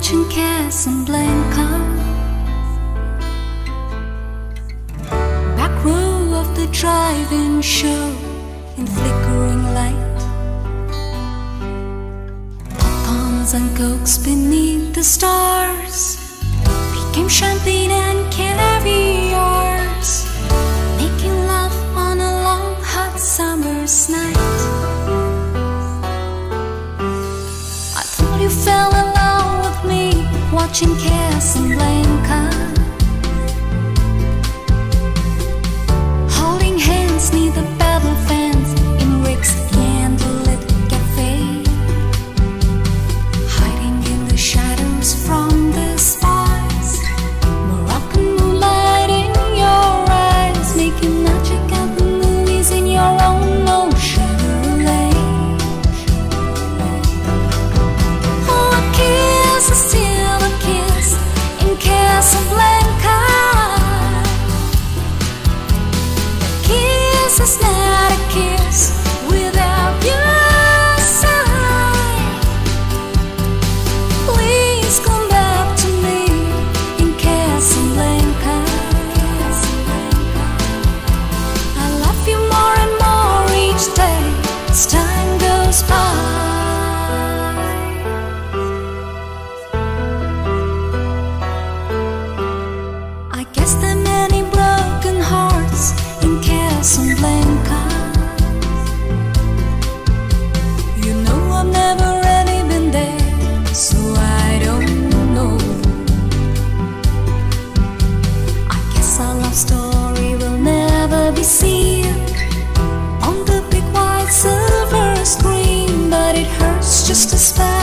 watching Casablanca. Back row of the drive-in show in flickering light. Pop-ons and cokes beneath the stars became champagne and caviars, making love on a long hot summer's night. I thought you fell in love with me watching Casablanca, holding hands near the battle fans in Rick's candlelit cafe, hiding in the shadows from the spies, Moroccan moonlight in your eyes, making magic of the movies in your own ocean. Oh, a kiss is still a kiss in Casablanca. Kiss is not a kiss without your side. Please come back to me in Casablanca. I love you more and more each day as time goes by. I guess there are many broken hearts in Casablanca. You know I've never really been there, so I don't know. I guess our love story will never be seen on the big white silver screen, but it hurts just as bad